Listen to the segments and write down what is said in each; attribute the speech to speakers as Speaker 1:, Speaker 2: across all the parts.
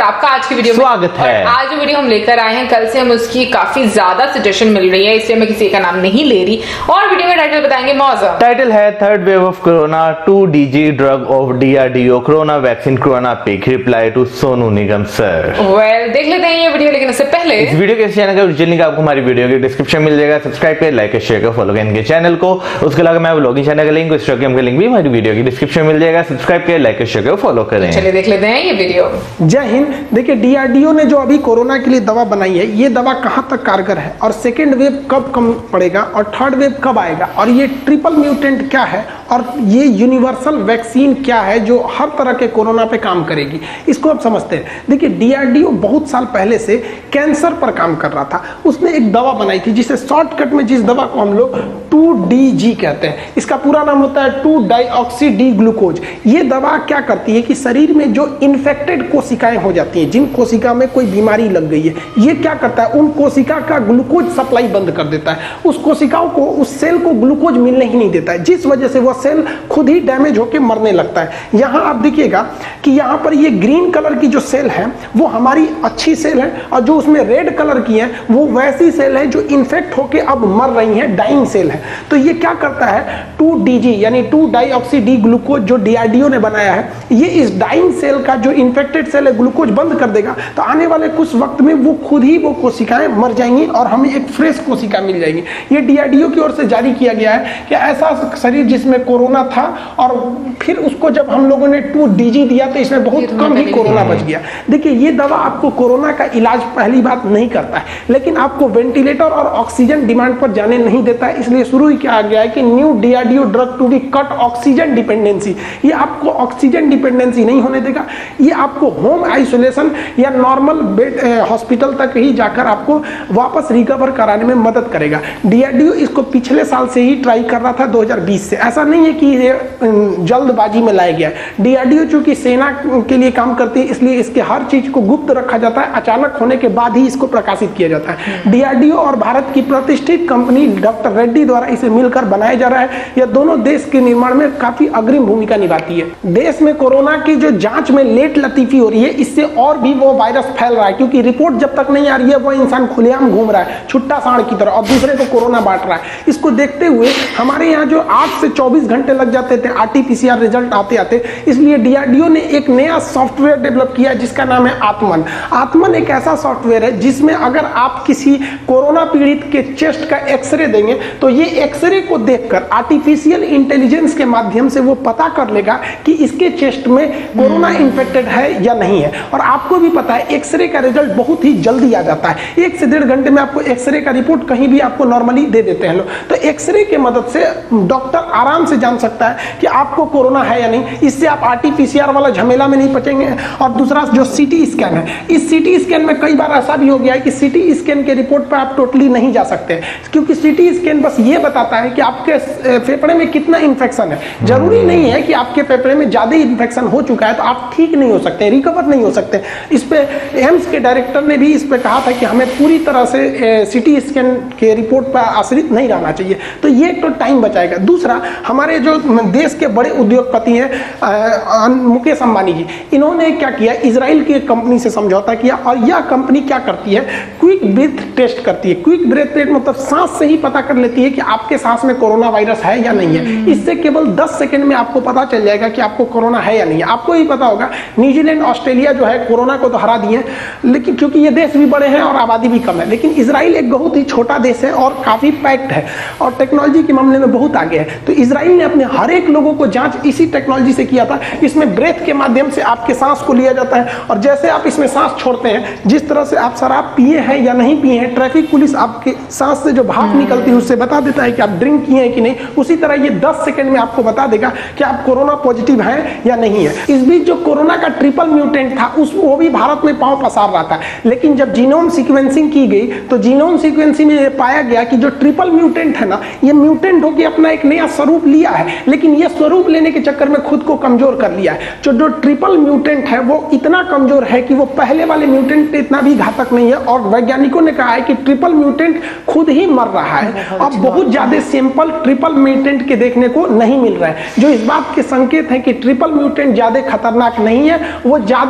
Speaker 1: आपका आज की वीडियो में
Speaker 2: स्वागत है।
Speaker 1: आज जो वीडियो हम लेकर आए हैं, कल से हम उसकी काफी ज्यादा सजेशन मिल रही है, इसलिए मैं किसी का नाम नहीं ले रही और वीडियो में टाइटल बताएंगे मौजा।
Speaker 2: टाइटल है third wave of corona 2DG drug of DRDO corona vaccine corona pick reply to Sonu Nigam sir.
Speaker 1: Well देख लेते हैं ये वीडियो, लेकिन उससे पहले
Speaker 2: इस वीडियो के चैनल का ओरिजिनल लिंक आपको हमारी वीडियो के डिस्क्रिप्शन में मिल जाएगा। सब्सक्राइब करें, लाइक शेयर करें, फॉलो करें इनके चैनल को। उसके अलावा मैं व्लॉगिंग चैनल का लिंक, इंस्टाग्राम का लिंक भी हमारी वीडियो की डिस्क्रिप्शन में मिल जाएगा। सब्सक्राइब करें, लाइक शेयर करें, फॉलो करें।
Speaker 1: चलिए देख लेते हैं ये वीडियो।
Speaker 3: जय हिंद। देखिए DRDO ने जो अभी कोरोना के लिए दवा बनाई है, ये दवा कहां तक कारगर है और सेकेंड वेव कब कम पड़ेगा और थर्ड वेव कब आएगा और ये ट्रिपल म्यूटेंट क्या है और ये यूनिवर्सल वैक्सीन क्या है जो हर तरह के कोरोना पे काम करेगी, इसको आप समझते हैं। देखिए DRDO बहुत साल पहले से कैंसर पर काम कर रहा था। उसने एक दवा बनाई थी जिसे शॉर्टकट में जिस दवा को हम लोग 2DG कहते हैं, इसका पूरा नाम होता है 2-डाईऑक्सी डी ग्लूकोज। ये दवा क्या करती है कि शरीर में जो इन्फेक्टेड कोशिकाएं हो जाती हैं, जिन कोशिका में कोई बीमारी लग गई है, ये क्या करता है, उन कोशिका का ग्लूकोज सप्लाई बंद कर देता है। उस कोशिकाओं को, उस सेल को ग्लूकोज मिलने ही नहीं देता है, जिस वजह से वह सेल खुद ही डैमेज होकर मरने लगता है। यहाँ आप देखिएगा कि यहाँ पर ये ग्रीन कलर की जो सेल है वो हमारी अच्छी सेल है और जो उसमें रेड कलर की है वो वैसी सेल है जो इन्फेक्ट होकर अब मर रही है, डाइंग सेल है। तो ये क्या करता है, 2DG यानी 2-डाईऑक्सी डी ग्लूकोज जो DRDO ने बनाया है, ये इस डाइंग सेल का जो इन्फेक्टेड सेल है ग्लूकोज बंद कर देगा। तो आने वाले कुछ वक्त में वो खुद ही वो कोशिकाएं मर जाएंगी और हमें एक फ्रेश कोशिका मिल जाएगी। ये DRDO की ओर से जारी किया गया है कि ऐसा शरीर जिसमें कोरोना था और फिर उसको जब हम लोगों ने 2DG दिया तो इसमें बहुत कम ही कोरोना बच गया। देखिए ये दवा आपको कोरोना का इलाज पहली बात नहीं करता है, लेकिन आपको वेंटिलेटर और ऑक्सीजन डिमांड पर जाने नहीं देता है। इसलिए शुरू ही किया गया है कि new DRDO drug to be cut oxygen dependency. ये आपको ऑक्सीजन डिपेंडेंसी नहीं होने देगा, ये आपको होम आइसोलेशन या नॉर्मल बेड हॉस्पिटल तक ही जाकर आपको वापस रिकवर कराने में मदद करेगा। DRDO इसको पिछले साल से ही ट्राई कर रहा था, 2020 से। ऐसा नहीं है कि ये जल्दबाजी में लाया गया है। DRDO चूंकि सेना के लिए काम करती है, इसलिए इसके हर चीज को गुप्त रखा जाता है, अचानक होने के बाद ही इसको प्रकाशित किया जाता है। DRDO और भारत की प्रतिष्ठित कंपनी डॉक्टर रेड्डी द्वारा इसे मिलकर बनाया जा रहा है। यह दोनों देश के निर्माण में काफी अग्रिम भूमिका निभाती है। देश में कोरोना की जो जांच में लेट लतीफी हो रही है, इससे और भी वो वायरस फैल रहा है, क्योंकि रिपोर्ट जब तक नहीं आ रही है वो इंसान खुलेआम घूम रहा है छुट्टा सांड की तरह और दूसरे को कोरोना बांट रहा है। इसको देखते हुए हमारे यहाँ जो 8 से 24 घंटे लग जाते थे RT-PCR रिजल्ट आते आते, इसलिए DRDO ने एक नया सॉफ्टवेयर डेवलप किया जिसका नाम है आत्मन। आत्मन एक ऐसा सॉफ्टवेयर है जिसमें अगर आप किसी कोरोना पीड़ित के चेस्ट का एक्सरे देंगे तो ये एक्सरे को देखकर आर्टिफिशियल इंटेलिजेंस के माध्यम से वो पता कर लेगा कि इसके चेस्ट में कोरोना इन्फेक्टेड है या नहीं है। और आपको भी पता है एक्सरे का रिजल्ट बहुत ही जल्दी आ जाता है, 1 से 1.5 घंटे में आपको एक्सरे का रिपोर्ट कहीं भी आपको नॉर्मली दे देते हैं लोग। तो एक्सरे के मदद से डॉक्टर आराम से जान सकता है कि आपको कोरोना है या नहीं। इससे आप RT-PCR वाला झमेला में नहीं बचेंगे। और दूसरा जो CT स्कैन है, इस CT स्कैन में कई बार ऐसा भी हो गया है कि CT स्कैन के रिपोर्ट पर आप टोटली नहीं जा सकते, क्योंकि CT स्कैन बस ये बताता है कि आपके फेफड़े में कितना इन्फेक्शन है। जरूरी नहीं है कि आपके फेफड़े में ज्यादा इन्फेक्शन हो चुका है तो आप ठीक नहीं हो सकते, रिकवर नहीं हो सकते। इस पे एम्स के डायरेक्टर ने भी इस पे कहा था कि हमें पूरी तरह से CT स्कैन के रिपोर्ट पर आश्रित नहीं रहना चाहिए। तो ये तो टाइम बचाएगा। दूसरा, हमारे जो देश के बड़े उद्योगपति हैं मुकेश अंबानी जी, इन्होंने क्या किया, इजराइल की कंपनी से समझौता किया और यह कंपनी क्या करती है, क्विक ब्रीथ टेस्ट करती है। क्विक ब्रीथ टेस्ट मतलब सांस से ही पता कर लेती है कि आपके सांस में कोरोना वायरस है या नहीं है। इससे केवल 10 सेकंड में आपको पता चल जाएगा कि आपको कोरोना है या नहीं है। आपको ही पता होगा न्यूजीलैंड, ऑस्ट्रेलिया जो है कोरोना को तो हरा दिए, लेकिन क्योंकि ये देश भी बड़े हैं और आबादी भी कम है। लेकिन इजराइल एक बहुत ही छोटा देश है और काफी पैक्ड है और टेक्नोलॉजी के मामले में बहुत आगे है। तो इजराइल ने अपने हर एक लोगों को जांच इसी टेक्नोलॉजी से किया था। इसमें ब्रेथ के माध्यम से आपके सांस को लिया जाता है और जैसे आप इसमें सांस छोड़ते हैं, जिस तरह से आप शराब पिए हैं या नहीं पिए हैं, ट्रैफिक पुलिस आपके सांस से जो भाप निकलती है उससे बता देता है कि आप ड्रिंक किए हैं कि नहीं। उसी तरह ये 10 सेकंड में आपको बता देगा कि आप कोरोना पॉजिटिव हैं या नहीं है। इस बीच जो कोरोना का ट्रिपल म्यूटेंट था वो भी भारत में पांव पसार रहा था, लेकिन जब जीनोम सीक्वेंसिंग की गई तो जीनोम सीक्वेंसिंग में पाया गया कि जो ट्रिपल म्यूटेंट है ना, ये म्यूटेंट होकर अपना एक नया स्वरूप लिया है, लेकिन ये स्वरूप लेने के चक्कर में खुद को कमजोर कर लिया है। जो ट्रिपल म्यूटेंट है वो इतना कमजोर है कि वो पहले वाले म्यूटेंट इतना भी घातक नहीं है और वैज्ञानिकों ने कहा है कि ट्रिपल म्यूटेंट खुद ही मर रहा है। अब बहुत ज्यादा सैंपल ट्रिपल म्यूटेंट के देखने को नहीं मिल रहा है, जो इस बात के संकेत है कि ट्रिपल म्यूटेंट ज्यादा खतरनाक नहीं है, वो ज्यादा पांव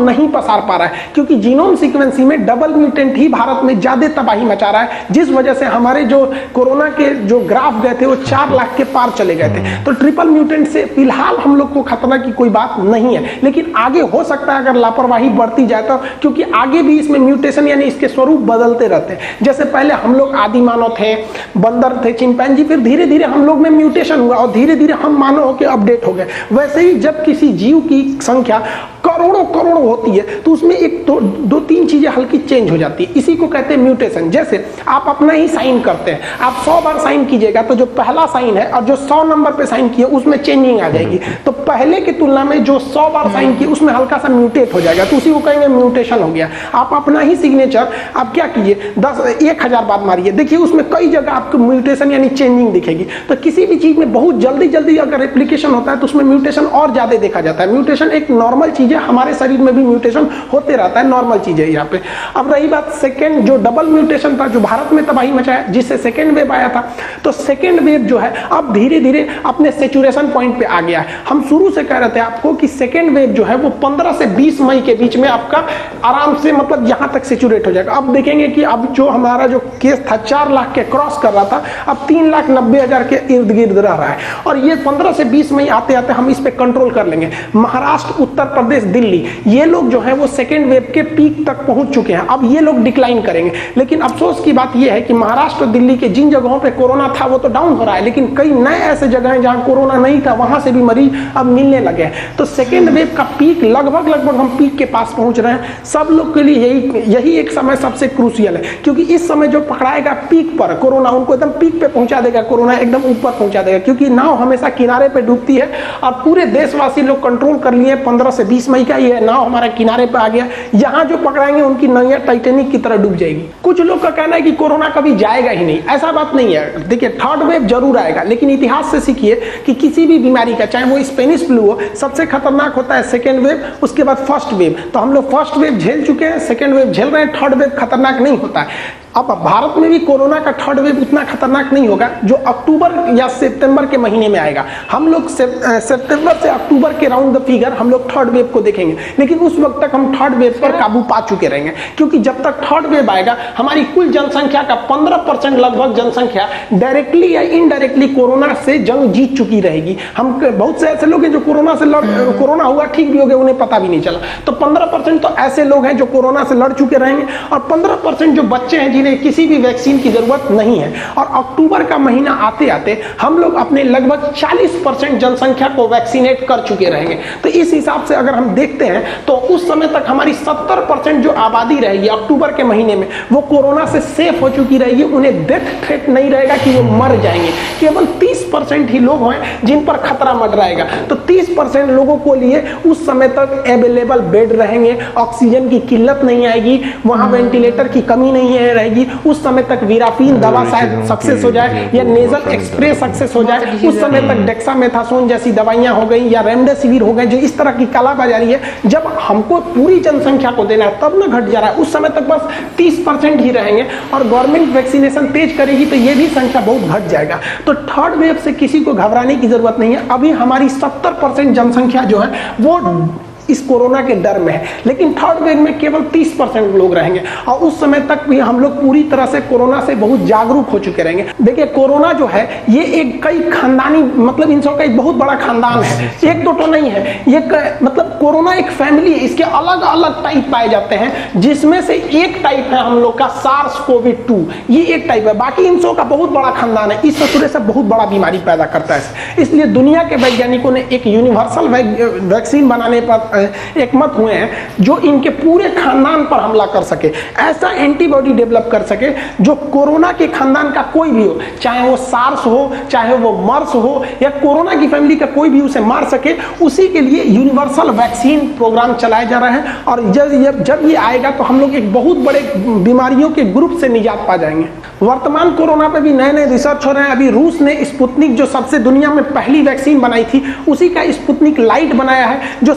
Speaker 3: नहीं पसार पा रहा है, क्योंकि जीनोम सीक्वेंसिंग में डबल म्यूटेंट ही भारत में ज्यादा तबाही मचा रहा है, जिस वजह से हमारे जो कोरोना के जो ग्राफ गए थे वो 4 लाख के पार चले गए थे। तो ट्रिपल म्यूटेंट से फिलहाल हम लोग को खतरा की कोई बात नहीं है, लेकिन आगे हो सकता है अगर लापरवाही बढ़ती जाए तो, क्योंकि आगे भी इसमें म्यूटेशन यानी इसके स्वरूप बदलते रहते हैं। जैसे पहले हम लोग आदि मानव थे, बंदर थे, चिंपैंजी, फिर धीरे धीरे हम लोग में म्यूटेशन हुआ और धीरे धीरे हम मानव होकर अपडेट हो गए। वैसे ही जब किसी जीव की संख्या करोड़ों करोड़ों होती है तो उसमें एक दो तीन चीजें हल्की चेंज हो जाती है, इसी को कहते हैं म्यूटेशन। जैसे आप अपना ही साइन करते हैं, आप 100 बार साइन कीजिएगा तो जो पहला साइन है और जो 100 नंबर पे साइन किया उसमें चेंजिंग आ जाएगी, तो पहले की तुलना में जो 100 बार साइन किया उसमें हल्का सा म्यूटेट हो जाएगा, तो उसी को कहेंगे म्यूटेशन हो गया। आप अपना ही सिग्नेचर आप क्या कीजिए 1000 बार मारिए, देखिए उसमें कई जगह आपको म्यूटेशन यानी चेंजिंग दिखेगी। तो किसी भी चीज में बहुत जल्दी जल्दी अगर एप्लीकेशन होता है तो उसमें म्यूटेशन और ज्यादा देखा जाता है। म्यूटेशन एक नॉर्मल चीज है, हमारे शरीर में भी म्यूटेशन होते रहता है, नॉर्मल चीज है यहाँ पे। अब रही बात सेकेंड जो डबल म्यूटेशन था जो भारत में तबाही मचाया, जिससे सेकेंड वेव आया था, तो सेकेंड वेव जो है अब धीरे धीरे अपने सेचुरेशन पॉइंट पे आ गया है। हम शुरू से कह रहे थे आपको कि सेकेंड वेव जो है वो 15 से 20 मई के बीच में आपका आराम से मतलब यहाँ तक सेचुरेट हो जाएगा। अब देखेंगे कि अब जो हमारा जो केस था 4 लाख के क्रॉस कर रहा था, अब 3,90,000 के इर्द गिर्द रह रहा है, और ये 15 से 20 मई आते आते हम इस पे कंट्रोल कर लेंगे। महाराष्ट्र, उत्तर प्रदेश, दिल्ली, ये लोग जो है वो सेकेंड वेव के पीक तक पहुंच चुके हैं, अब ये लोग डिक्लाइन करेंगे। लेकिन अफसोस की बात ये है कि महाराष्ट्र, दिल्ली के जिन जगहों पे कोरोना था वो तो डाउन हो रहा है, लेकिन कई नए ऐसे जगह हैं जहां कोरोना नहीं था, वहां से भी मरीज अब मिलने लगे हैं। तो सेकेंड वेव का पीक लगभग हम पीक के पास पहुंच रहे हैं। सब लोग के लिए यही एक समय सबसे क्रूशियल है, क्योंकि इस समय जो पकड़ाएगा पीक पर कोरोना, उनको एकदम पीक पे पहुंचा देगा, कोरोना एकदम ऊपर पहुंचा देगा, क्योंकि नाव हमेशा किनारे पे डूबती है और पूरे देशवासी लोग कंट्रोल कर लिए। 15 से 20 मई का ये नाव हमारा किनारे पे आ गया, यहाँ जो पकड़ाएंगे उनकी नैया टाइटेनिक की तरह डूब जाएगी। कुछ लोग का कहना है कि कोरोना कभी जाएगा ही नहीं, ऐसा बात नहीं है। देखिए थर्ड वेव जरूर आएगा, लेकिन इतिहास से सीखिए कि किसी भी बीमारी का, चाहे वो स्पेनिश फ्लू हो, सबसे खतरनाक होता है सेकेंड वेव, उसके बाद फर्स्ट वेव। तो हम लोग फर्स्ट वेव झेल चुके हैं, सेकेंड वेव झेल रहे हैं, थर्ड वेव खतरनाक नहीं होता है। अब भारत में भी कोरोना का थर्ड वेव उतना खतरनाक नहीं होगा, जो अक्टूबर या सितंबर के महीने में आएगा। हम लोग सितंबर से अक्टूबर के राउंड द फिगर हम लोग थर्ड वेव को देखेंगे, लेकिन उस वक्त तक हम थर्ड वेव पर काबू पा चुके रहेंगे, क्योंकि जब तक थर्ड वेव आएगा हमारी कुल जनसंख्या का 15% लगभग जनसंख्या डायरेक्टली या इनडायरेक्टली कोरोना से जंग जीत चुकी रहेगी। हम बहुत से ऐसे लोग हैं जो कोरोना से कोरोना हुआ ठीक भी हो गया, उन्हें पता भी नहीं चला। तो 15% तो ऐसे लोग हैं जो कोरोना से लड़ चुके रहेंगे, और 15% जो बच्चे हैं किसी भी वैक्सीन की जरूरत नहीं है। और अक्टूबर का महीना आते आते हम लोग अपने लगभग 40% जनसंख्या को वैक्सीनेट कर चुके रहेंगे। तो इस हिसाब से अगर हम देखते हैं तो उस समय तक हमारी 70% जो आबादी रहेगी अक्टूबर के महीने में, वो कोरोना से सेफ हो चुकी रहेगी। उन्हें डेथ थ्रेट नहीं रहेगा कि वो मर जाएंगे। केवल 30% ही लोग हैं जिन पर खतरा मंडराएगा। तो 30% लोगों को लिए उस समय तक अवेलेबल बेड रहेंगे, ऑक्सीजन की किल्लत नहीं आएगी, वहां वेंटिलेटर की कमी नहीं रहेगी। उस समय तक वीराफीन दवा शायद सक्सेस हो जाए या नेजल एक्सप्रेस सक्सेस हो जाए। उस समय तक डेक्सामेथासोन जैसी दवाइयां हो गई या रेमडेसिविर हो गए, जो इस तरह की कालाबाजारी है जब हमको पूरी जनसंख्या को देना है तब ना घट जा रहा है। उस समय तक बस 30% ही रहेंगे, और गवर्नमेंट वैक्सीनेशन तेज करेगी तो ये भी संख्या बहुत घट जाएगा। तो थर्ड वेव से किसी को घबराने की जरूरत नहीं है। अभी हमारी 70% जनसंख्या जो है वो इस कोरोना के डर में है, लेकिन थर्ड वेव में केवल 30% लोग रहेंगे, और उस समय तक भी हम लोग पूरी तरह से कोरोना से बहुत जागरूक हो चुके रहेंगे। देखिए कोरोना जो है ये एक कई खानदानी, मतलब इन सब का एक बहुत बड़ा खानदान है, एक दो तो नहीं है ये, मतलब कोरोना एक फैमिली है। इसके अलग अलग टाइप पाए जाते हैं, जिसमें से एक टाइप है हम लोग का SARS-CoV-2, ये एक टाइप है। बाकी इन सब का बहुत बड़ा खानदान है, इस तरह से बहुत बड़ा बीमारी पैदा करता है। इसलिए दुनिया के वैज्ञानिकों ने एक यूनिवर्सल वैक्सीन बनाने पर एकमत हुए हैं जो इनके पूरे खानदान पर हमला कर सके, ऐसा एंटीबॉडी डेवलप कर सके जो कोरोना के खानदान का कोई भी हो, चाहे वो सार्स हो, चाहे वो मर्स हो, या कोरोना की फैमिली का कोई भी उसे मार सके। उसी के लिए यूनिवर्सल वैक्सीन प्रोग्राम चलाया जा रहा है, और जब ये आएगा तो हम लोग एक बहुत बड़े बीमारियों के ग्रुप से निजात पा जाएंगे। वर्तमान कोरोना पे भी नए नए रिसर्च हो रहे हैं। अभी रूस ने स्पुतनिक, जो सबसे दुनिया में पहली वैक्सीन बनाई थी, उसी का स्पुतनिक लाइट बनाया है, जो सिंगल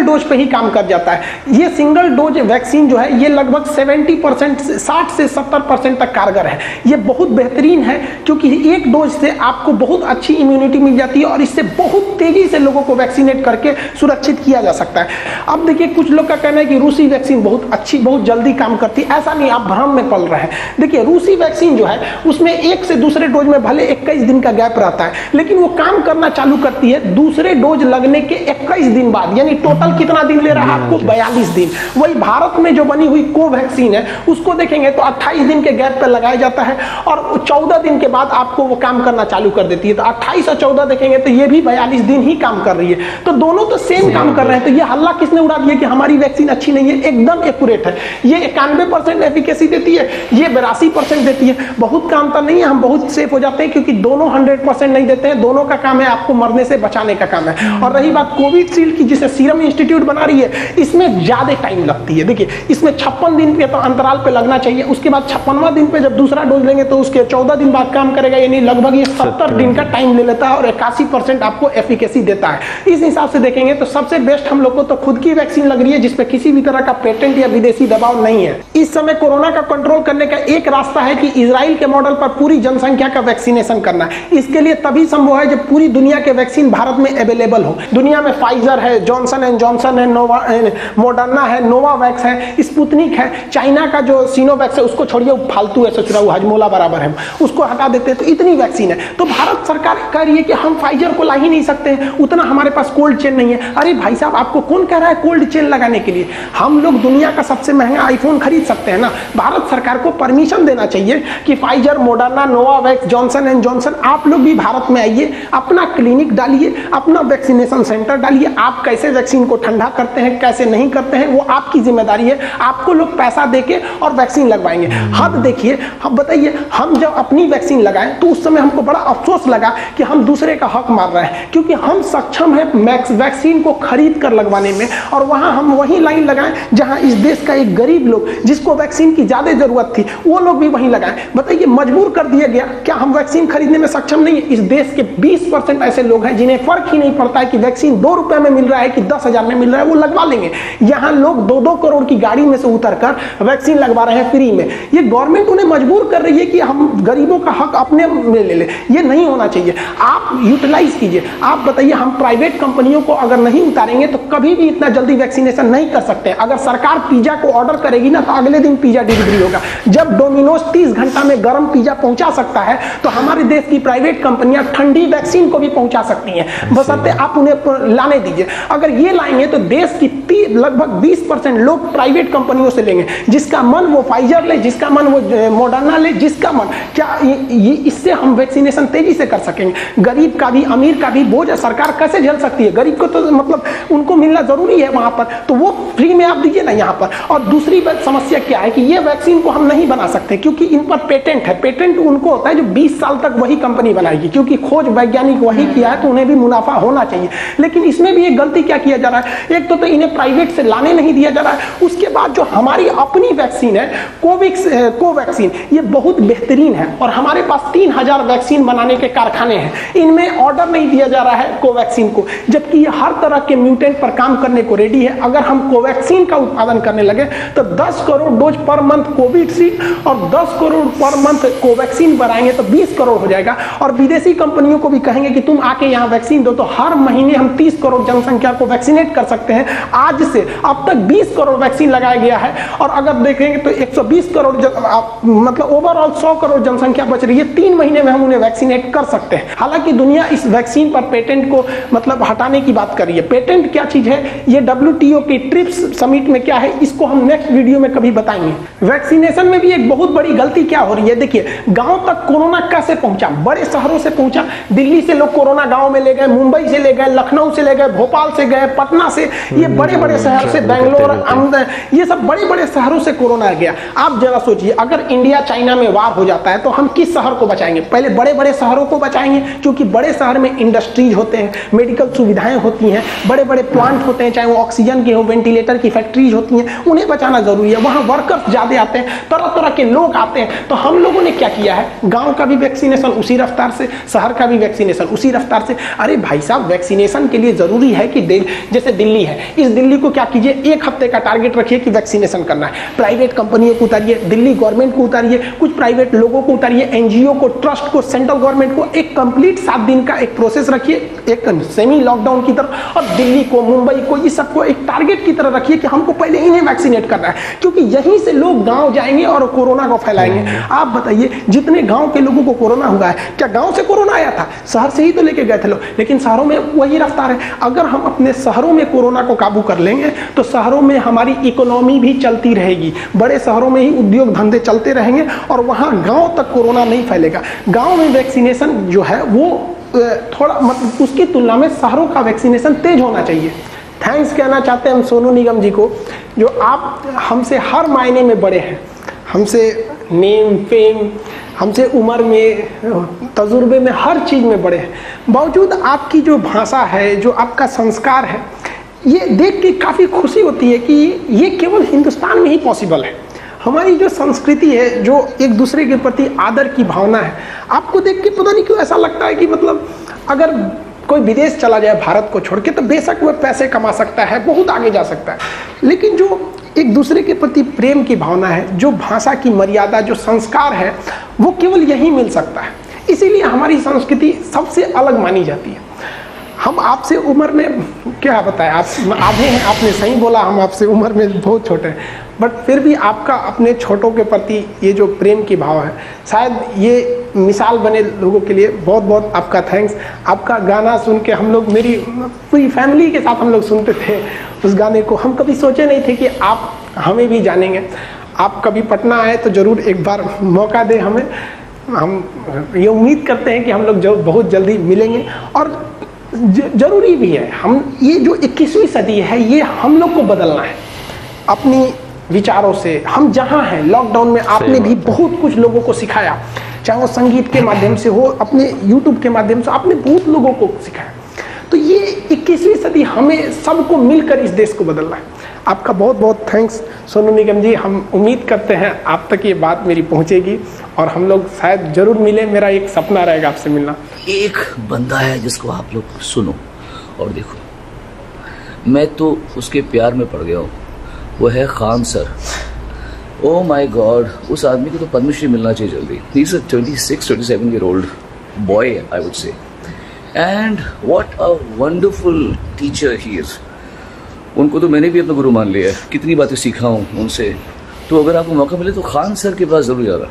Speaker 3: डोज पे ही काम कर जाता है। ये सिंगल डोज वैक्सीन जो है ये लगभग 70% 60 से 70% तक कारगर है। ये बहुत बेहतरीन है क्योंकि एक डोज से आपको बहुत अच्छी इम्यूनिटी मिल जाती है और इससे बहुत तेजी से लोगों को वैक्सीनेट करके सुरक्षित किया जा सकता है। अब देखिए कुछ लोग का कहना है कि रूसी वैक्सीन बहुत अच्छी, बहुत जल्दी काम करती है। ऐसा नहीं, आप भ्रम में पल रहे हैं। देखिए रूसी वैक्सीन जो है उसमें एक से दूसरे डोज में भले 21 दिन का गैप रहता है, लेकिन वो काम करना चालू करती है दूसरे डोज लगने के 21 दिन बाद। यानी टोटल कितना दिन ले रहा है आपको? 42 दिन। वही भारत में जो बनी हुई कोवैक्सीन है उसको देखेंगे तो 28 दिन के गैप पे लगाया जाता है और 14 दिन के बाद आपको वो काम करना चालू कर देती है। तो 28 और 14 देखेंगे तो ये भी 42 दिन ही काम कर रही है। तो दोनों तो सेम काम कर रहे हैं। तो ये हल्ला किसने उड़ा दिया कि हमारी वैक्सीन अच्छी नहीं है? एकदम एक्यूरेट है। ये 91% एफिकेसी देती है, ये 82% देती है। बहुत काम तो नहीं है, हम बहुत सेफ हो जाते हैं क्योंकि दोनों 100% नहीं देते हैं। दोनों का काम है आपको मरने से बचाने का काम है। और रही बात कोविशील्ड की जिसे सीरम इंस्टीट्यूट बना रही है, इसमें ज्यादा टाइम लगती है। देखिए इसमें 56 दिन के तो अंतराल पे लगना चाहिए, उसके बाद 56वां दिन पे जब दूसरा डोज लेंगे तो उसके 14 दिन बाद काम करेगा। यानी लगभग ये 70 दिन का टाइम ले लेता है और 81% आपको एफिकेसी देता है। इस हिसाब से देखेंगे तो सबसे बेस्ट हम लोग को तो खुद की वैक्सीन लग रही है जिसपे किसी भी तरह का पेटेंट या विदेशी दबाव नहीं है। इस समय कोरोना का कंट्रोल करने का एक रास्ता है कि इजराइल के मॉडल पर पूरी जनसंख्या का वैक्सीनेशन करना है। इसके लिए तभी संभव है जब पूरी दुनिया के वैक्सीन भारत में अवेलेबल हो। दुनिया में फाइजर है, जॉनसन एंड जॉनसन है, मोडर्ना है, नोवावैक्स है, स्पुतनिक है। चाइना का जो सिनोवैक्स है उसको छोड़िए, फालतू है, सोच रहा हूँ हजमोला बराबर है, उसको हटा देते हैं। तो इतनी वैक्सीन है। तो भारत सरकार कह रही है कि हम फाइजर को ला ही नहीं सकते हैं, उतना हमारे पास कोल्ड चेन नहीं है। अरे भाई साहब, आपको कौन कह रहा है कोल्ड चेन लगाने के लिए? हम लोग दुनिया का सबसे महंगा आईफोन खरीद सकते हैं ना। भारत सरकार को परमिशन देना चाहिए कि Pfizer, Moderna, Novavax, Johnson and Johnson आप लोग भी भारत में आइए, अपना क्लिनिक डालिए, अपना वैक्सीनेशन सेंटर डालिए। आप कैसे वैक्सीन को ठंडा करते हैं, कैसे नहीं करते हैं, वो आपकी जिम्मेदारी है। आपको लोग पैसा देके और वैक्सीन लगवाएंगे। हद देखिए, हम बताइए, हम जब अपनी वैक्सीन लगाएं तो उस समय हमको बड़ा अफसोस लगा कि हम दूसरे का हक मार रहे हैं, क्योंकि हम सक्षम हैं वैक्सीन को खरीद कर लगवाने में। और वहां हम वही लाइन लगाएं जहां इस देश का एक गरीब लोग जिसको वैक्सीन की ज्यादा जरूरत थी, वो लोग भी वहीं लगाएं। बताइए, मजबूर कर दिया गया। क्या हम वैक्सीन खरीदने में सक्षम नहीं है? इस देश के 20% ऐसे लोग हैं जिन्हें फर्क ही नहीं पड़ता है कि वैक्सीन 2 रुपए में मिल रहा है कि 10,000 में मिल रहा है, वो लगवा लेंगे। यहाँ लोग 2-2 करोड़ की गाड़ी में से उतरकर वैक्सीन लगवा रहे हैं फ्री में। ये गवर्नमेंट उन्हें मजबूर कर रही है कि हम गरीबों का हक अपने में ले ले। ये नहीं होना चाहिए। आप यूटिलाइज कीजिए। आप बताइए, हम प्राइवेट कंपनियों को अगर नहीं उतारेंगे तो कभी भी इतना जल्दी वैक्सीनेशन नहीं कर सकते। अगर सरकार पिज्जा को ऑर्डर करेगी ना तो अगले दिन पिज्जा डिलीवरी होगा। जब डोमिनोज 30 घंटा में गर्म पिज्जा पहुंचा सकता है तो हमारे देश की प्राइवेट कंपनियां ठंडी वैक्सीन को भी पहुंचा सकती हैं, बशर्ते आप उन्हें लाने दीजिए। अगर ये लाएंगे तो देश की लगभग 20% लोग प्राइवेट कंपनियों से लेंगे। जिसका मन वो फाइजर ले, जिसका मन वो मोडर्ना ले, जिसका मन। क्या ये इससे हम वैक्सीनेशन तेजी से कर सकेंगे? गरीब का भी अमीर का भी बोझ सरकार कैसे झेल सकती है? गरीब को तो मतलब उनको मिलना जरूरी है वहां पर, तो वो फ्री में आप दीजिए ना यहाँ पर। और दूसरी समस्या क्या है कि ये वैक्सीन को हम नहीं बना सकते क्योंकि इन पर पेटेंट है। पेटेंट उनको होता है जो 20 साल तक वही कंपनी बनाएगी, क्योंकि खोज वैज्ञानिक वही किया है तो उन्हें भी मुनाफा होना चाहिए। लेकिन इसमें भी एक गलती क्या किया जा रहा है, एक तो इन्हें प्राइवेट से लाने नहीं दिया जा रहा है। उसके बाद जो हमारी अपनी वैक्सीन है कोवैक्सीन, ये बहुत बेहतरीन है और हमारे पास 3000 वैक्सीन बनाने के कारखाने हैं। इनमें ऑर्डर नहीं दिया जा रहा है कोवैक्सीन को, जबकि ये हर तरह के म्यूटेंट पर काम करने को रेडी है। अगर हम कोवैक्सीन का उत्पादन करने लगे तो 10 crore dose per month Covishield और 10 करोड़ पर मंथ कोवैक्सीन बनाएंगे तो 20 करोड़ हो जाएगा। और विदेशी कंपनियों को भी कहेंगे कि तुम आके यहाँ वैक्सीन दो, तो हर महीने हम 30 करोड़ जनसंख्या को वैक्सीनेट कर सकते हैं। आज से अब तक 20 करोड़ वैक्सीन लगाया गया है और अगर देखेंगे तो 120 करोड़ मतलब ओवरऑल 100 करोड़ जनसंख्या बच रही है। 3 महीने में हम उन्हें वैक्सीनेट कर सकते हैं। हालांकि दुनिया इस वैक्सीन पर पेटेंट को मतलब हटाने की बात कर रही है। पेटेंट क्या चीज है, ये WTO की ट्रिप्स समिट में क्या है, इसको हम नेक्स्ट वीडियो में कभी बताएंगे। वैक्सीनेशन में भी एक बहुत बड़ी गलती क्या हो रही है, देखिए गांव तक कोरोना कैसे पहुंचा, बड़े शहरों से पहुंचा। दिल्ली से लोग कोरोना गांव में ले गए, मुंबई से ले गए, लखनऊ से ले गए, भोपाल से गए, पटना से, ये बड़े बड़े शहर से, बेंगलोर, ये सब बड़े बड़े शहरों से कोरोना गया। आप जरा सोचिए, अगर इंडिया चाइना में वार हो जाता है तो हम किस शहर को बचाएंगे? पहले बड़े बड़े शहरों को बचाएंगे, क्योंकि बड़े शहर में इंडस्ट्रीज होते हैं, मेडिकल सुविधाएं होती हैं, बड़े बड़े प्लांट होते हैं, चाहे वो ऑक्सीजन की हो, वेंटिलेटर की फैक्ट्रीज होती हैं, उन्हें बचाना जरूरी है। वहां वर्कर्स ज्यादा आते हैं, तरह तरह के लोग आते हैं। तो हम लोगों ने क्या किया है, गांव का भी वैक्सीनेशन उसी रफ्तार से, शहर का भी वैक्सीनेशन उसी रफ्तार से। अरे भाई साहब, वैक्सीनेशन के लिए जरूरी है कि जैसे दिल्ली है, इस दिल्ली को क्या कीजिए, 1 हफ्ते का टारगेट रखिए कि वैक्सीनेशन करना है। प्राइवेट कंपनियों को उतारिए, दिल्ली गवर्नमेंट को उतारिए, कुछ प्राइवेट लोगों को उतारिए, एनजीओ को, ट्रस्ट को, सेंट्रल गवर्नमेंट को, एक कंप्लीट 7 दिन का एक प्रोसेस रखिए, एक सेमी लॉकडाउन की तरह, और दिल्ली को, मुंबई को, ये सबको एक टारगेट की तरह रखिए कि हमको पहले इन्हें वैक्सीनेट करना है, क्योंकि यहीं से लोग गांव जाएंगे और कोरोना को फैलाएंगे। आप बताइए, जितने गांव के लोगों को कोरोना हुआ है, क्या गांव से कोरोना आया था? शहर से ही तो लेके गए थे लोग, लेकिन शहरों में वही रफ्तार है। अगर हम अपने शहरों में कोरोना को काबू कर लेंगे तो शहरों में हमारी इकोनॉमी भी चलती रहेगी, बड़े शहरों में ही उद्योग धंधे चलते रहेंगे और वहां गांव तक कोरोना नहीं फैलेगा। गांव में वैक्सीनेशन जो है वो थोड़ा मतलब उसकी तुलना में शहरों का वैक्सीनेशन तेज होना चाहिए। थैंक्स कहना चाहते हैं हम सोनू निगम जी को, जो आप हमसे हर मायने में बड़े हैं, हमसे नेम फेम, हमसे उम्र में, तजुर्बे में, हर चीज़ में बड़े हैं। बावजूद आपकी जो भाषा है, जो आपका संस्कार है, ये देख के काफ़ी खुशी होती है कि ये केवल हिंदुस्तान में ही पॉसिबल है। हमारी जो संस्कृति है, जो एक दूसरे के प्रति आदर की भावना है, आपको देख के पता नहीं क्यों ऐसा लगता है कि मतलब अगर कोई विदेश चला जाए भारत को छोड़ के तो बेशक वह पैसे कमा सकता है, बहुत आगे जा सकता है, लेकिन जो एक दूसरे के प्रति प्रेम की भावना है, जो भाषा की मर्यादा, जो संस्कार है, वो केवल यहीं मिल सकता है। इसीलिए हमारी संस्कृति सबसे अलग मानी जाती है। हम आपसे उम्र में क्या बताएं, आप आधे हैं, आपने सही बोला, हम आपसे उम्र में बहुत छोटे हैं, बट फिर भी आपका अपने छोटों के प्रति ये जो प्रेम की भाव है, शायद ये मिसाल बने लोगों के लिए। बहुत बहुत आपका थैंक्स। आपका गाना सुन के हम लोग, मेरी पूरी फैमिली के साथ हम लोग सुनते थे उस गाने को। हम कभी सोचे नहीं थे कि आप हमें भी जानेंगे। आप कभी पटना आए तो ज़रूर एक बार मौका दें हमें। हम ये उम्मीद करते हैं कि हम लोग जो बहुत जल्दी मिलेंगे, और जरूरी भी है। हम ये जो 21वीं सदी है, ये हम लोग को बदलना है अपनी विचारों से। हम जहाँ हैं, लॉकडाउन में आपने भी बहुत कुछ लोगों को सिखाया, चाहे वो संगीत के माध्यम से हो, अपने यूट्यूब के माध्यम से आपने बहुत लोगों को सिखाया। तो ये 21वीं सदी हमें सबको मिलकर इस देश को बदलना है। आपका बहुत बहुत थैंक्स सोनू निगम जी। हम उम्मीद करते हैं आप तक ये बात मेरी पहुंचेगी और हम लोग शायद जरूर मिले। मेरा एक सपना रहेगा आपसे मिलना।
Speaker 4: एक बंदा है जिसको आप लोग सुनो और देखो। मैं तो उसके प्यार में पड़ गया हूँ, वो है Khan sir. Oh my god, उस आदमी को तो पद्मश्री मिलना चाहिए जल्दी। He is a 26-27 year old boy, I would say, and what a wonderful teacher he is. उनको तो मैंने भी अपना गुरु मान लिया है, कितनी बातें सीखा हूँ उनसे। तो अगर आपको मौका मिले तो खान सर के पास जरूर जाना।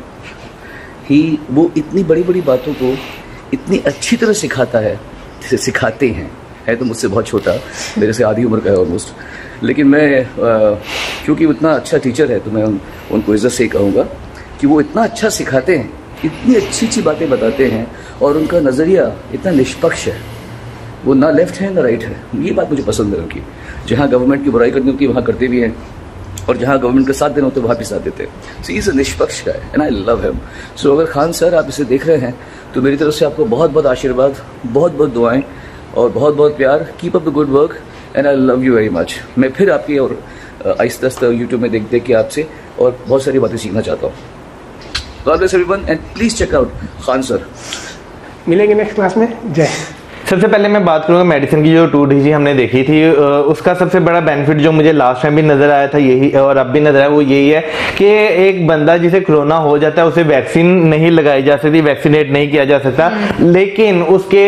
Speaker 4: वो इतनी बड़ी बड़ी बातों को इतनी अच्छी तरह सिखाता है, जिसे सिखाते हैं। है तो मुझसे बहुत छोटा, मेरे से आधी उम्र का है ऑलमोस्ट, लेकिन मैं क्योंकि उतना अच्छा टीचर है तो मैं उनको इज्जत से कहूँगा कि वो इतना अच्छा सिखाते हैं, इतनी अच्छी अच्छी बातें बताते हैं, और उनका नज़रिया इतना निष्पक्ष है। वो ना लेफ्ट है ना राइट है। ये बात मुझे पसंद है उनकी। जहाँ गवर्नमेंट की बुराई करनी होती है वहाँ करते भी हैं, और जहाँ गवर्नमेंट का साथ देना होता है वहाँ भी साथ देते हैं। सो इज अ निष्पक्ष है and I love him. So अगर खान सर आप इसे देख रहे हैं तो मेरी तरफ से आपको बहुत बहुत आशीर्वाद, बहुत बहुत दुआएं और बहुत बहुत प्यार। Keep up the good work and I love you very much. मैं फिर आपकी और आहिस्ता आहिस्ता यूट्यूब में देख के आपसे और बहुत सारी बातें सीखना चाहता हूँ। God bless everyone and please check out Khan sir.
Speaker 3: मिलेंगे नेक्स्ट क्लास में। जय।
Speaker 2: सबसे पहले मैं बात करूंगा मेडिसिन की। जो 2DG हमने देखी थी, उसका सबसे बड़ा बेनिफिट जो मुझे लास्ट टाइम भी नजर आया था, यही और अब भी नजर आया, वो यही है कि एक बंदा जिसे कोरोना हो जाता है उसे वैक्सीन नहीं लगाई जा सकती, वैक्सीनेट नहीं किया जा सकता, लेकिन उसके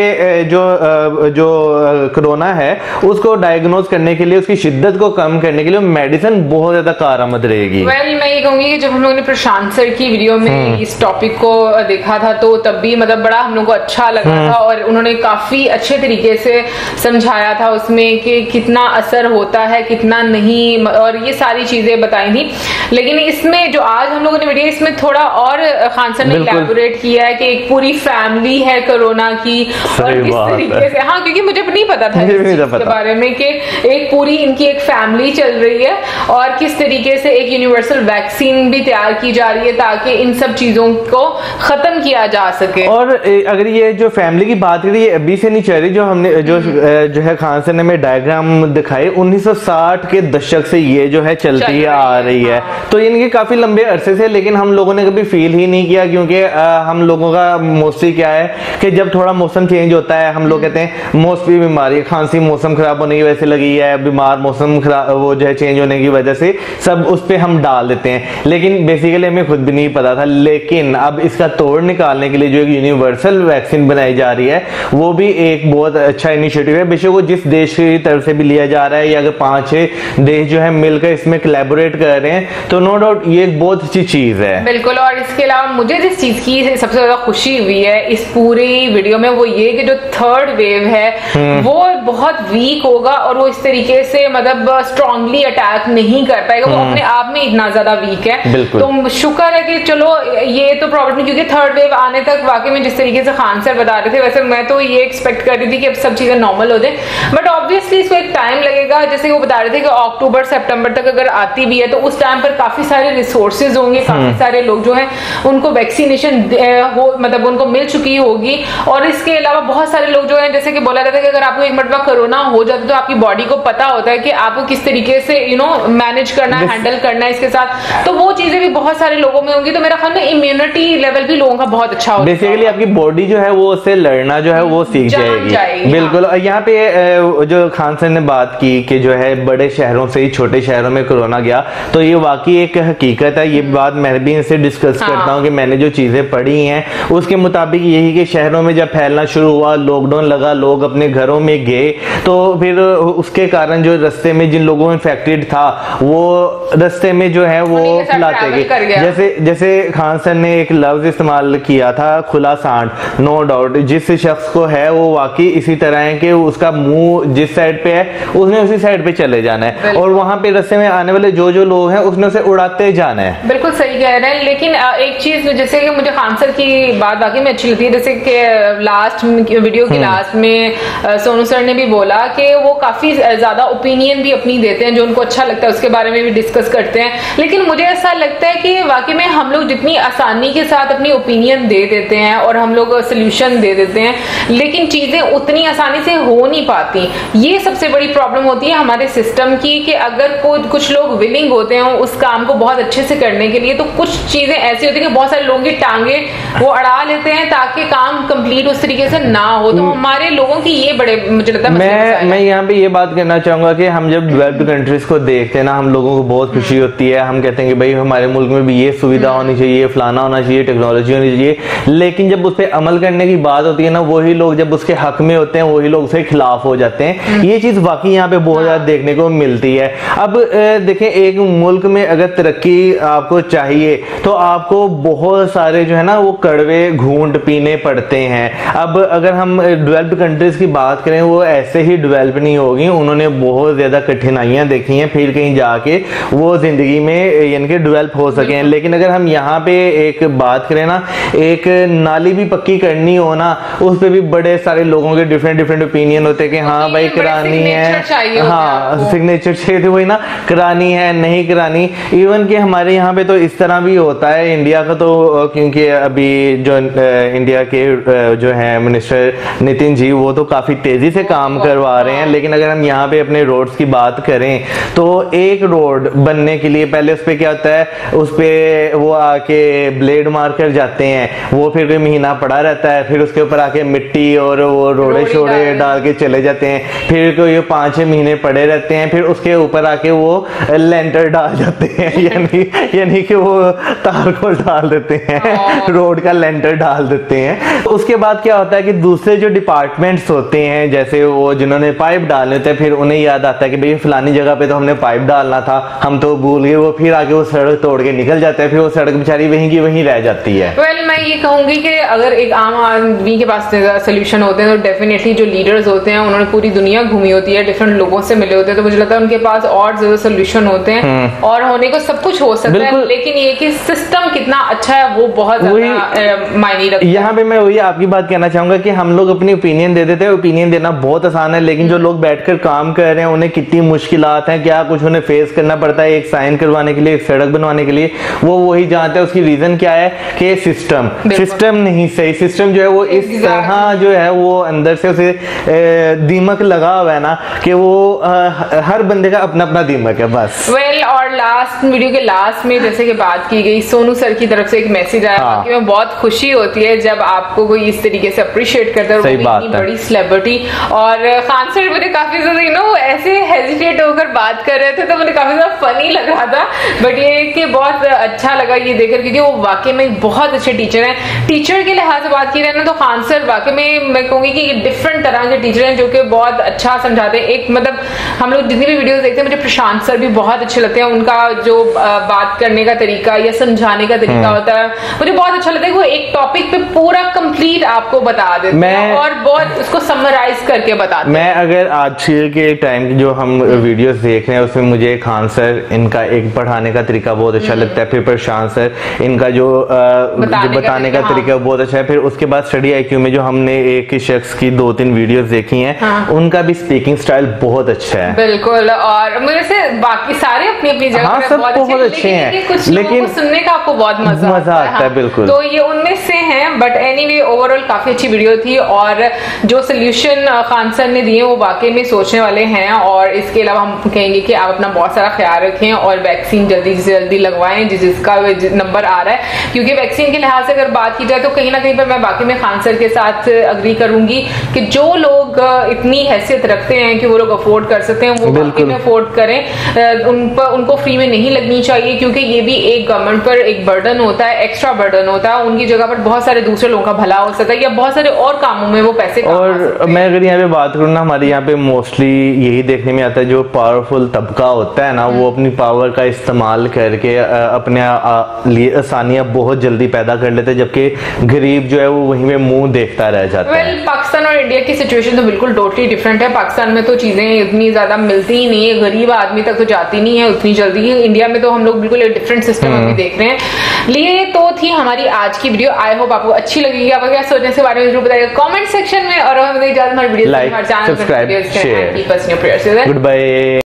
Speaker 2: जो कोरोना है उसको डायग्नोज करने के लिए, उसकी शिद्दत को कम करने के लिए मेडिसिन बहुत ज्यादा कारआमद रहेगी।
Speaker 1: मैं ये कहूंगी कि जब हम लोगों ने प्रशांत सर की वीडियो में इस टॉपिक को देखा था तो तब भी मतलब बड़ा हम लोग को अच्छा लगा था, और उन्होंने काफी अच्छे तरीके से समझाया था उसमें कि कितना असर होता है, कितना नहीं, और ये सारी चीजें बताई थी। लेकिन इसमें जो आज हम लोगों ने वीडियो, इसमें थोड़ा और खान सर ने इलैबोरेट किया है कि एक पूरी फैमिली है कोरोना की, और किस तरीके से, हाँ क्योंकि मुझे नहीं पता था इसके बारे में कि एक पूरी इनकी एक फैमिली चल रही है, और किस तरीके से एक यूनिवर्सल वैक्सीन भी तैयार की जा रही है ताकि इन सब चीजों को खत्म किया जा सके।
Speaker 2: और अगर ये जो फैमिली की बात करें, ये अभी से नहीं नहीं चल रही। जो हमने जो है खान सर ने हमें डायग्राम दिखाए 1960 के दशक से ये जो है चलती आ रही है। तो इनके काफी लंबे अरसे से, लेकिन हम लोगों ने कभी फील ही नहीं किया, क्योंकि हम लोगों का मोस्टली क्या है कि जब थोड़ा मौसम चेंज होता है हम लोग कहते हैं मोस्टली बीमारी खांसी मौसम खराब होने की वजह से लगी है, बीमार मौसम खराब वो जो है चेंज होने की वजह से सब उस पे हम डाल देते हैं, लेकिन बेसिकली हमें खुद भी नहीं पता था। लेकिन अब इसका तोड़ निकालने के लिए जो एक यूनिवर्सल वैक्सीन बनाई जा रही है वो भी एक बहुत अच्छा इनिशिएटिव है। बेशक वो जिस देश की तरफ से भी लिया जा रहा है, या अगर 5-6 देश जो है मिलकर इसमें कोलैबोरेट कर रहे हैं तो नो डाउट ये एक बहुत अच्छी चीज है।
Speaker 1: बिल्कुल। और इसके अलावा मुझे जिस चीज की सबसे ज्यादा खुशी हुई है इस पूरी वीडियो में वो ये कि जो थर्ड वेव है वो बहुत वीक होगा और वो इस तरीके से मतलब स्ट्रांगली अटैक नहीं कर पाएगा, वो अपने आप में इतना ज्यादा वीक है। तो शुक्र है कि चलो ये तो प्रॉब्लम नहीं, क्योंकि थर्ड वेव आने तक वाकई में जिस तरीके से खान सर बता रहे थे वैसे मैं तो ये एक्सपेक्ट कर रही थी कि अब सब चीजें नॉर्मल हो जाए, बट ऑब्वियसली इसको एक टाइम लगेगा। जैसे वो बता रहे थे कि अक्टूबर सितंबर तक अगर आती भी है तो उस टाइम पर काफी सारे रिसोर्सेज होंगे, काफी सारे लोग जो है उनको वैक्सीनेशन हो मतलब उनको मिल चुकी होगी। और इसके अलावा बहुत सारे लोग जो है जैसे कि बोला जाता है कि अगर आपको एक मरतबा कोरोना हो जाता है तो आपकी बॉडी को पता होता है कि आपको किस तरीके से मैनेज करना है, हैंडल करना है इसके साथ, तो वो चीजें भी बहुत सारे लोगों में होंगी। तो मेरा ख्याल में इम्यूनिटी लेवल भी लोगों का बहुत अच्छा होगा।
Speaker 2: बेसिकली आपकी बॉडी जो है वो उससे लड़ना जो है वो सीख जाएगी। बिल्कुल। और यहाँ पे जो खान सर ने बात की कि जो है बड़े शहरों से ही छोटे शहरों में कोरोना गया, तो ये वाकई एक हकीकत है। ये बात मैं भी इनसे डिस्कस करता हूँ कि मैंने जो चीजें पढ़ी हैं उसके मुताबिक यही कि शहरों में जब फैलना शुरू हुआ, लॉकडाउन लगा, लोग अपने घरों में गए, तो फिर उसके कारण जो रास्ते में जिन लोगों इन्फेक्टेड था वो रास्ते में जो है वो फैलाते गए। जैसे खान सर ने एक लफ्ज इस्तेमाल किया था खुला सांड, नो डाउट जिस शख्स को है वो वाकई इसी तरह है कि उसका मुंह जिस साइड पे है उसने उसी साइड पे चले जाना है, और वहां पे रास्ते में आने वाले जो जो लोग हैं उसने उसे उड़ाते जाना है।
Speaker 1: बिल्कुल सही कह रहे हैं। लेकिन एक चीज जैसे कि मुझे खान सर की बात बाकी में अच्छी लगती है, जैसे कि लास्ट वीडियो की लास्ट में सोनू सर ने भी बोला कि वो काफी ज्यादा ओपिनियन भी अपनी देते हैं, जो उनको अच्छा लगता है उसके बारे में भी डिस्कस करते हैं। लेकिन मुझे ऐसा लगता है कि वाकई में हम लोग जितनी आसानी के साथ अपनी ओपिनियन दे देते हैं और हम लोग सोल्यूशन दे देते हैं, लेकिन चीजें उतनी आसानी से हो नहीं पाती। ये सबसे बड़ी प्रॉब्लम होती है हमारे सिस्टम की कि अगर कुछ लोग विलिंग होते हैं उस काम को बहुत अच्छे से करने के लिए, तो कुछ चीजें ऐसी होती है कि बहुत सारे लोगों की टांगे वो अड़ा लेते हैं ताकि काम कंप्लीट उस तरीके से ना हो। तो हमारे लोगों की ये बड़े मुझे लगता है
Speaker 2: मैं यहाँ पे ये बात करना चाहूंगा कि हम जब डेवलप्ड कंट्रीज को देखते हैं ना, हम लोगों को बहुत खुशी होती है। हम कहते हैं कि भाई हमारे मुल्क में भी ये सुविधा होनी चाहिए, फलाना होना चाहिए, टेक्नोलॉजी होनी चाहिए, लेकिन जब उस पर अमल करने की बात होती है ना, वही लोग जब उसके हक में होते हैं वही लोग उसके खिलाफ हो जाते हैं। ये चीज वाकई यहाँ पे बहुत ज्यादा देखने को मिलती है। अब देखें, एक मुल्क में अगर तरक्की आपको चाहिए तो आपको बहुत सारे जो है ना वो कड़वे घूंट पीने पड़ते हैं। अब अगर हम डेवलप्ड कंट्रीज की बात करें वो ऐसे ही डेवलप नहीं होगी, उन्होंने बहुत ज्यादा कठिनाइयां देखी हैं फिर कहीं जाके वो जिंदगी में यानी कि डेवलप हो सके। लेकिन अगर हम यहाँ पे एक बात करें ना, एक नाली भी पक्की करनी हो ना, उस पर भी बड़े सारे लोगों के डिफरेंट ओपिनियन होते हैं कि हाँ भाई करानी है, हाँ सिग्नेचर चाहिए थे, वही ना करानी है नहीं करानी। इवन कि हमारे यहाँ पे तो इस तरह भी होता है, इंडिया का तो क्योंकि अभी जो इंडिया के जो है मिनिस्टर नितिन जी वो तो काफी तेजी से काम करवा रहे हैं, लेकिन अगर हम यहाँ पे अपने रोड्स की बात करें तो एक रोड बनने के लिए पहले उस पे क्या होता है, उस पे वो आके ब्लेड मार कर जाते हैं, वो फिर कोई महीना पड़ा रहता है, फिर उसके ऊपर आके मिट्टी और वो रोड़े शोड़े डाल के चले जाते हैं, फिर कोई 5-6 महीने पड़े रहते हैं, फिर उसके ऊपर आके वो लेंटर डाल जाते हैं यानी कि वो तार को डाल देते हैं, रोड का लेंटर डाल देते हैं। उसके बाद क्या होता है कि दूसरे जो डिपार्टमेंट्स होते हैं जैसे वो जिन्होंने पाइप डालने होते हैं, फिर उन्हें याद आता है कि भाई फलानी जगह पे तो हमने पाइप डालना था, हम तो भूल गए, वो फिर आगे वो सड़क तोड़ के निकल जाता है, फिर वो सड़क बेचारी वहीं की वहीं रह जाती है।
Speaker 1: वेल मैं ये कहूंगी कि अगर एक आम आदमी के पास सोल्यूशन होते हैं तो डेफिनेटली जो लीडर्स होते हैं उन्होंने पूरी दुनिया घूमी होती है, डिफरेंट लोगों से मिले होते हैं, तो मुझे लगता है उनके पास और ज्यादा सोल्यूशन होते हैं और होने को सब कुछ हो सकता है, लेकिन ये कि सिस्टम कितना अच्छा है वो बहुत ज्यादा मायने रखता है।
Speaker 2: यहाँ पे मैं वही आपकी बात कहना चाहूंगा कि हम लोग अपनी ओपिनियन दे देते हैं, ओपिनियन देना बहुत आसान है, लेकिन जो लोग बैठकर काम कर रहे हैं उन्हें कितनी मुश्किलात हैं, क्या कुछ उन्हें फेस करना पड़ता है एक साइन करवाने के लिए, एक सड़क बनवाने के लिए, वो वही जानते हैं। उसकी रीजन क्या है कि सिस्टम नहीं सही, सिस्टम जो है वो इस तरह जो है वो वो अंदर से उसे दीमक लगा हुआ है ना कि वो हर बंदे का अपना अपना दीमक है बस।
Speaker 1: और लास्ट वीडियो के लास्ट में जैसे कि बात की गई, सोनू सर की तरफ से एक मैसेज आया।
Speaker 2: हाँ।
Speaker 1: कि मैं बहुत खुशी होती है जब आपको कोई इस तरीके से अप्रिशिएट करता है, इतनी बड़ी सेलिब्रिटी। और खान सर मुझे काफी ज्यादा ऐसे हेजिटेट होकर बात कर रहे थे तो मुझे काफी ज्यादा फनी लग रहा था, बट ये कि बहुत अच्छा लगा ये देखकर, क्योंकि वो वाकई में बहुत अच्छे टीचर हैं। टीचर के लिहाज से बात की जाए ना तो खान सर वाकई में मैं कहूंगी कि डिफरेंट तरह के टीचर हैं जो कि बहुत अच्छा समझाते हैं। एक मतलब हम लोग जितनी भी वीडियोस देखते हैं, मुझे प्रशांत सर भी बहुत अच्छे लगते हैं। उनका जो बात करने का तरीका या समझाने का तरीका होता है मुझे बहुत अच्छा लगता है। वो एक टॉपिक पे पूरा कंप्लीट आपको बता देते हैं और बहुत उसको समराइज करके बताते हैं।
Speaker 2: मैं अगर आज के टाइम की जो हम वीडियोस देख रहे हैं उसमें मुझे खान सर इनका एक पढ़ाने का तरीका बहुत अच्छा लगता है, फिर प्रशांत सर इनका जो बताने का तरीका बहुत अच्छा है। फिर उसके बाद स्टडी IQ में जो हमने एक शख्स की 2-3 वीडियोस देखी हैं, उनका भी स्पीकिंग स्टाइल बहुत अच्छा है।
Speaker 1: बिल्कुल, और मुझे से बाकी सारे अपनी अपनी जगह
Speaker 2: सब बहुत अच्छे हैं,
Speaker 1: लेकिन सुनने का आपको बहुत मजा आता है।
Speaker 2: बिल्कुल,
Speaker 1: तो ये उनमें से हैं। बट एनीवे ओवरऑल काफी अच्छी वीडियो थी और जो सोल्यूशन खान सर ने दिए वो वाकई में सोचने वाले हैं। और इसके अलावा हम कहेंगे कि आप अपना बहुत सारा ख्याल रखें और वैक्सीन जल्दी से जल्दी लगवाएं जिसका नंबर आ रहा है, क्योंकि वैक्सीन के लिहाज से अगर बात की जाए तो कहीं ना कहीं पर मैं वाकई में खान सर के साथ अग्री करूंगी कि जो लोग इतनी हैसियत रखते हैं कि वो लोग अफोर्ड कर सकते हैं वो वाकई में अफोर्ड करें। उनको फ्री में नहीं लगनी चाहिए, क्योंकि ये भी एक गवर्नमेंट पर एक बर्डन होता है, एक्स्ट्रा बर्डन होता है। उनकी जगह पर बहुत सारे दूसरे लोगों का भला हो सकता है या बहुत सारे और कामों में वो पैसे
Speaker 2: और मैं अगर यहाँ पे बात करूँ ना, हमारे यहाँ पे मोस्टली यही देखने में आता है जो पावरफुल तबका होता है ना वो अपनी पावर का इस्तेमाल करके अपने लिए आसानियां बहुत जल्दी पैदा कर लेते हैं, जबकि गरीब जो है वो वहीं में मुंह देखता रह जाता है।
Speaker 1: पाकिस्तान और इंडिया की सिचुएशन तो बिल्कुल टोटली डिफरेंट है। पाकिस्तान में तो चीजें इतनी ज्यादा मिलती ही नहीं है, गरीब आदमी तक तो जाती नहीं है उतनी जल्दी। इंडिया में तो हम लोग बिल्कुल एक डिफरेंट सिस्टम अभी देख रहे हैं। लिए तो थी हमारी आज की वीडियो। आई होप आपको अच्छी लगेगी। आप क्या सोचने के बारे में जरूर बताइएगा कमेंट सेक्शन में। और हमारे video
Speaker 2: like, subscribe, share.
Speaker 1: Good bye.